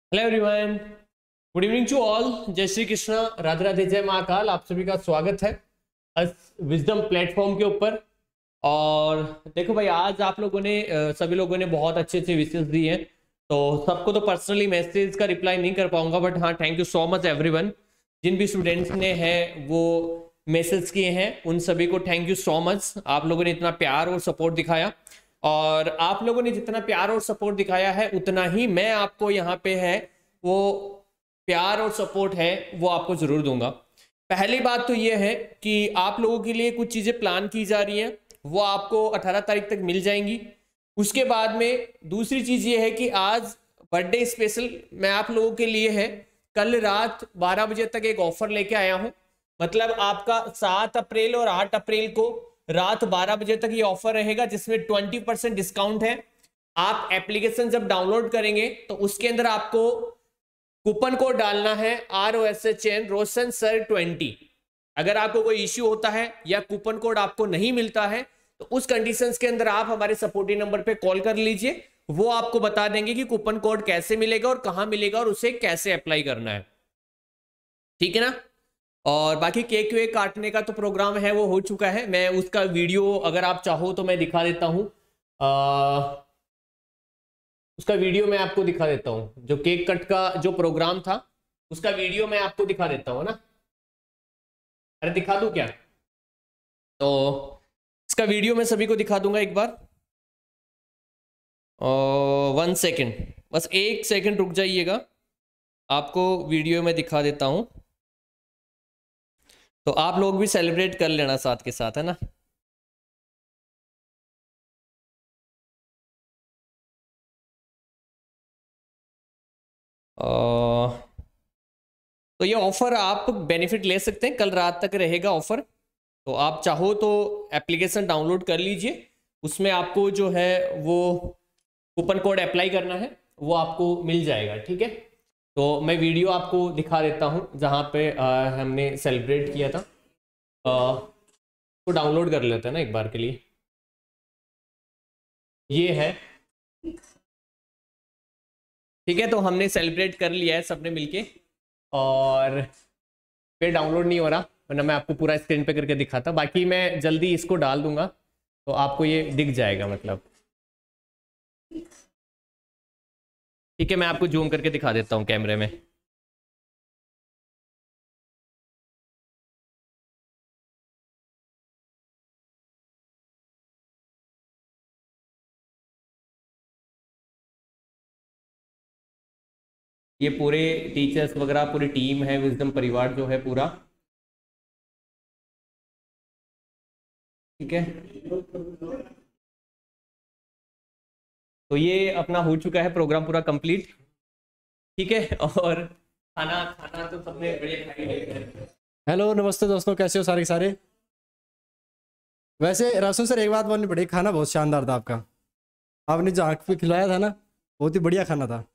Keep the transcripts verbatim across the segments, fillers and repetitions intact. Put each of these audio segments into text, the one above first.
Hello everyone, good evening to all. Jai Shri Krishna, Radhe Radhe, जय महाकाल। आप सभी का स्वागत है विजडम प्लेटफॉर्म के ऊपर। और देखो भाई, आज आप लोगों ने सभी लोगों ने बहुत अच्छे अच्छे विशेष दिए हैं, तो सबको तो पर्सनली मैसेज का रिप्लाई नहीं कर पाऊंगा, बट हाँ, thank you so much everyone. जिन भी स्टूडेंट्स ने हैं वो मैसेज किए हैं, उन सभी को थैंक यू सो मच। आप लोगों ने इतना प्यार और सपोर्ट दिखाया, और आप लोगों ने जितना प्यार और सपोर्ट दिखाया है उतना ही मैं आपको यहाँ पे है वो प्यार और सपोर्ट है वो आपको जरूर दूंगा। पहली बात तो ये है कि आप लोगों के लिए कुछ चीजें प्लान की जा रही हैं, वो आपको अठारह तारीख तक मिल जाएंगी। उसके बाद में दूसरी चीज ये है कि आज बर्थडे स्पेशल मैं आप लोगों के लिए है, कल रात बारह बजे तक एक ऑफर लेके आया हूं। मतलब आपका सात अप्रैल और आठ अप्रैल को रात बारह बजे तक ये ऑफर रहेगा, जिसमें ट्वेंटी परसेंट डिस्काउंट है। आप एप्लीकेशन जब डाउनलोड करेंगे तो उसके अंदर आपको कूपन कोड डालना है R O S H N Roshan sir twenty. अगर आपको कोई इश्यू होता है या कूपन कोड आपको नहीं मिलता है तो उस कंडीशंस के अंदर आप हमारे सपोर्टिव नंबर पे कॉल कर लीजिए, वो आपको बता देंगे कि कूपन कोड कैसे मिलेगा और कहां मिलेगा और उसे कैसे अप्लाई करना है। ठीक है ना। और बाकी केक वेक काटने का तो प्रोग्राम है वो हो चुका है। मैं उसका वीडियो अगर आप चाहो तो मैं दिखा देता हूँ। उसका वीडियो मैं आपको दिखा देता हूँ, जो केक कट का जो प्रोग्राम था उसका वीडियो मैं आपको दिखा देता हूँ ना। अरे दिखा दूँ क्या? तो इसका वीडियो मैं सभी को दिखा दूंगा एक बार। वन सेकेंड, बस एक सेकेंड रुक जाइएगा, आपको वीडियो में दिखा देता हूँ, तो आप लोग भी सेलिब्रेट कर लेना साथ के साथ, है ना। आ, तो ये ऑफर आप बेनिफिट ले सकते हैं, कल रात तक रहेगा ऑफर। तो आप चाहो तो एप्लीकेशन डाउनलोड कर लीजिए, उसमें आपको जो है वो कूपन कोड अप्लाई करना है, वो आपको मिल जाएगा। ठीक है। तो मैं वीडियो आपको दिखा देता हूँ जहाँ पे आ, हमने सेलिब्रेट किया था। आ, तो डाउनलोड कर लेते हैं ना एक बार के लिए। ये है, ठीक है। तो हमने सेलिब्रेट कर लिया है सबने मिलके, और फिर डाउनलोड नहीं हो रहा, वरना मैं आपको पूरा स्क्रीन पे करके दिखाता। बाकी मैं जल्दी इसको डाल दूंगा तो आपको ये दिख जाएगा। मतलब ठीक है, मैं आपको जूम करके दिखा देता हूँ कैमरे में। ये पूरे टीचर्स वगैरह पूरी टीम है, विजडम परिवार जो है पूरा। ठीक है। तो ये अपना हो चुका है प्रोग्राम पूरा कंप्लीट। ठीक है। और खाना खाना तो सबने बढ़िया खा ही लिया है। हेलो नमस्ते दोस्तों, कैसे हो सारे के सारे। वैसे राशन सर एक बात बोलनी पड़ी, खाना बहुत शानदार था आपका। आपने जो आँख पे खिलाया था ना, बहुत ही बढ़िया खाना था।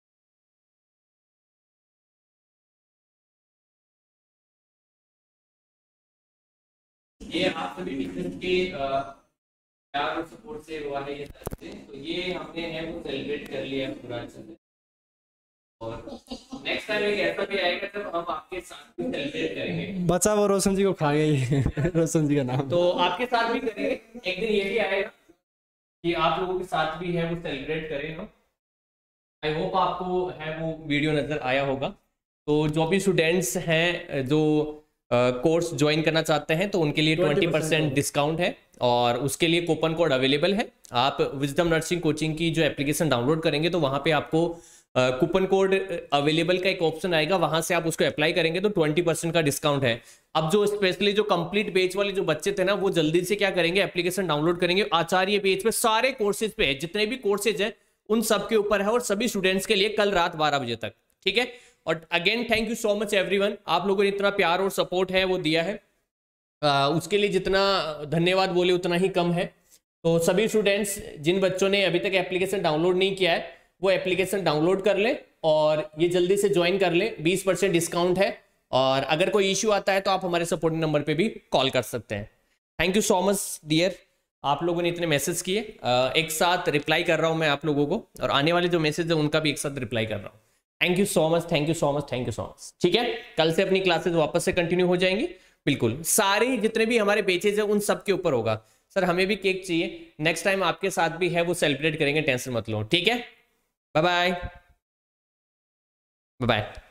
ये आप सभी टीचर्स के अ, प्यार और सपोर्ट से हुआ है ये सारी चीजें। तो ये हमने है वो सेलिब्रेट कर लिया है पूरा अच्छे से। और नेक्स्ट टाइम एक ऐसा भी आएगा जब हम आपके साथ भी सेलिब्रेट करेंगे। बचा वो रोशन जी को खा गई रोशन जी का नाम। तो आपके साथ भी करेंगे एक दिन, ये भी आएगा कि आप लोगों के साथ भी है वो सेलिब्रेट करें हम। आई होप आपको है वो वीडियो नजर आया होगा। तो जो भी स्टूडेंट्स हैं जो कोर्स ज्वाइन करना चाहते हैं तो उनके लिए ट्वेंटी परसेंट डिस्काउंट है, और उसके लिए कूपन कोड अवेलेबल है। आप विजडम नर्सिंग कोचिंग की जो एप्लीकेशन डाउनलोड करेंगे तो वहाँ पे आपको कूपन कोड अवेलेबल का एक ऑप्शन आएगा, वहां से आप उसको अप्लाई करेंगे तो ट्वेंटी परसेंट का डिस्काउंट है। अब जो स्पेशली जो कंप्लीट बैच वाले जो बच्चे थे ना, वो जल्दी से क्या करेंगे, एप्लीकेशन डाउनलोड करेंगे। आचार्य बैच पे सारे कोर्सेज पे है, जितने भी कोर्सेज है उन सब के ऊपर है, और सभी स्टूडेंट्स के लिए कल रात बारह बजे तक। ठीक है। और again thank you so much everyone, आप लोगों ने इतना प्यार और सपोर्ट है वो दिया है, आ, उसके लिए जितना धन्यवाद बोले उतना ही कम है। तो सभी स्टूडेंट्स जिन बच्चों ने अभी तक एप्लीकेशन डाउनलोड नहीं किया है वो एप्लीकेशन डाउनलोड कर ले और ये जल्दी से ज्वाइन कर ले, बीस परसेंट डिस्काउंट है। और अगर कोई इश्यू आता है तो आप हमारे सपोर्टिंग नंबर पे भी कॉल कर सकते हैं। Thank you so much dear, आप लोगों ने इतने मैसेज किए, एक साथ रिप्लाई कर रहा हूं मैं आप लोगों को, और आने वाले जो मैसेज है उनका भी एक साथ रिप्लाई कर रहा हूं। Thank you so much, thank you so much, thank you so much. ठीक है, कल से अपनी क्लासेस वापस से कंटिन्यू हो जाएंगी। बिल्कुल, सारे जितने भी हमारे बेचेज है उन सब के ऊपर होगा। सर हमें भी केक चाहिए, नेक्स्ट टाइम आपके साथ भी है वो सेलिब्रेट करेंगे, टेंशन मत लो। ठीक है, बाय बाय बाय बाय।